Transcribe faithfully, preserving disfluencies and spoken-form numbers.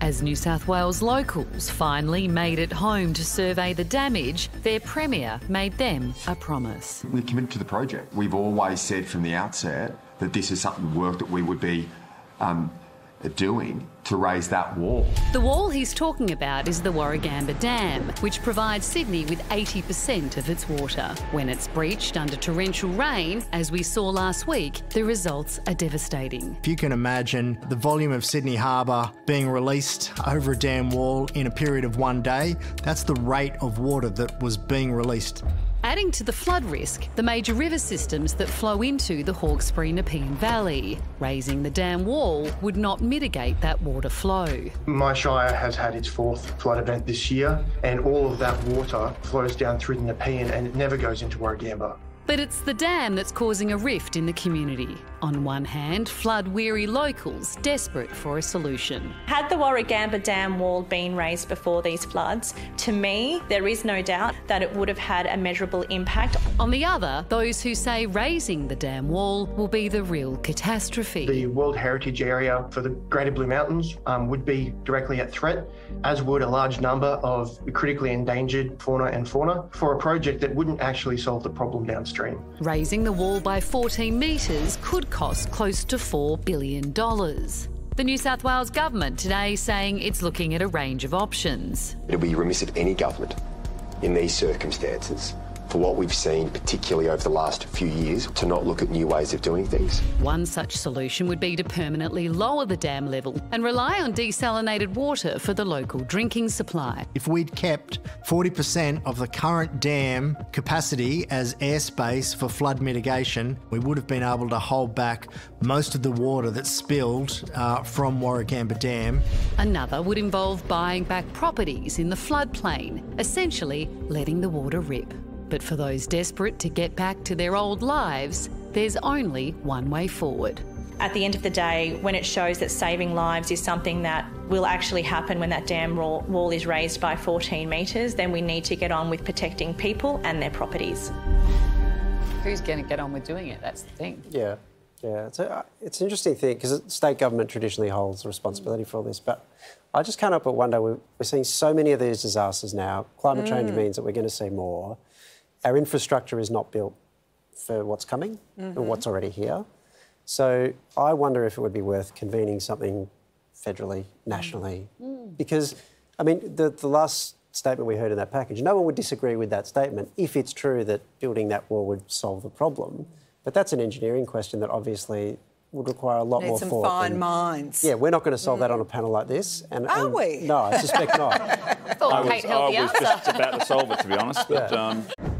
As New South Wales locals finally made it home to survey the damage, their Premier made them a promise. We're committed to the project. We've always said from the outset that this is something work that we would be um, doing to raise that wall. The wall he's talking about is the Warragamba Dam, which provides Sydney with eighty percent of its water. When it's breached under torrential rain, as we saw last week, the results are devastating. If you can imagine the volume of Sydney Harbour being released over a dam wall in a period of one day, that's the rate of water that was being released. Adding to the flood risk, the major river systems that flow into the Hawkesbury-Nepean Valley. Raising the dam wall would not mitigate that water flow. My shire has had its fourth flood event this year, and all of that water flows down through the Nepean and it never goes into Warragamba. But it's the dam that's causing a rift in the community. On one hand, flood-weary locals desperate for a solution. Had the Warragamba Dam wall been raised before these floods, to me, there is no doubt that it would have had a measurable impact. On the other, those who say raising the dam wall will be the real catastrophe. The World Heritage Area for the Greater Blue Mountains um, would be directly at threat, as would a large number of critically endangered fauna and fauna, for a project that wouldn't actually solve the problem downstream. Raising the wall by fourteen metres could cost close to four billion dollars. The New South Wales government today saying it's looking at a range of options. It would be remiss of any government in these circumstances, for what we've seen, particularly over the last few years, to not look at new ways of doing things. One such solution would be to permanently lower the dam level and rely on desalinated water for the local drinking supply. If we'd kept forty percent of the current dam capacity as airspace for flood mitigation, we would have been able to hold back most of the water that's spilled uh, from Warragamba Dam. Another would involve buying back properties in the floodplain, essentially letting the water rip. But for those desperate to get back to their old lives, there's only one way forward. At the end of the day, when it shows that saving lives is something that will actually happen when that dam wall is raised by fourteen metres, then we need to get on with protecting people and their properties. Who's going to get on with doing it? That's the thing. Yeah, yeah. It's, a, it's an interesting thing because state government traditionally holds the responsibility for all this, but I just can't help but wonder, we're, we're seeing so many of these disasters now. Climate mm. change means that we're going to see more. Our infrastructure is not built for what's coming mm-hmm. or what's already here. So I wonder if it would be worth convening something federally, nationally. Mm. Because, I mean, the, the last statement we heard in that package, no one would disagree with that statement if it's true that building that wall would solve the problem. But that's an engineering question that obviously would require a lot Need more some thought. fine than, minds. Yeah, we're not going to solve mm. that on a panel like this. And, Are and, we? No, I suspect not. I thought I was, Kate held I the was answer. just about to solve it, to be honest. But, Yeah. um...